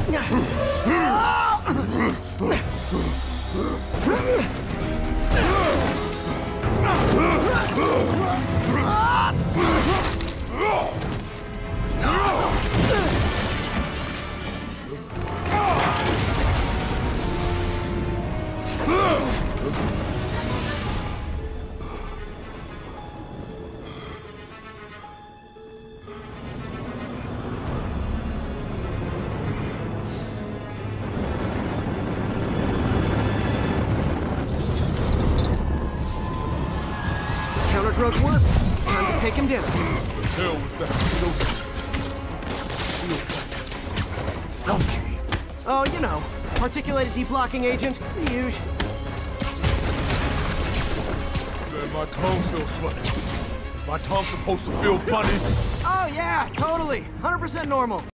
Counter-drug work. Time to take him down. What the hell was that? Okay. Oh, you know, articulated deblocking agent, the usual. Man, my tongue feels funny. Is my tongue supposed to feel funny? Oh yeah, totally. 100% normal.